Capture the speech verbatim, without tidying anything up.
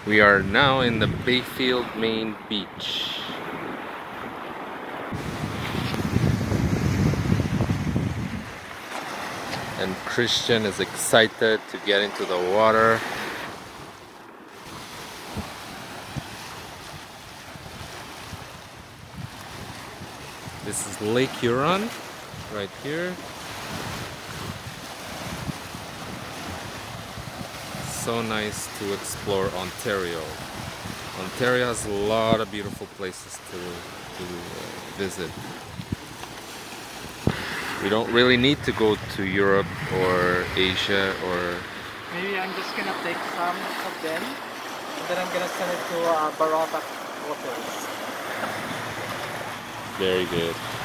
We are now in the Bayfield Main Beach. And Christian is excited to get into the water. This is Lake Huron, right here. So nice to explore Ontario. Ontario has a lot of beautiful places to, to uh, visit. We don't really need to go to Europe or Asia or... Maybe I'm just gonna take some of them and then I'm gonna send it to uh, Barotac Hotels. Very good.